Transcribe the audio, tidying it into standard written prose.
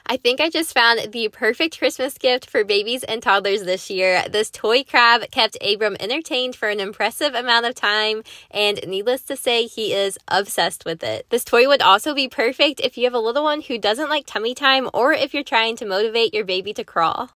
I think I just found the perfect Christmas gift for babies and toddlers this year. This toy crab kept Abram entertained for an impressive amount of time, and needless to say, he is obsessed with it. This toy would also be perfect if you have a little one who doesn't like tummy time or if you're trying to motivate your baby to crawl.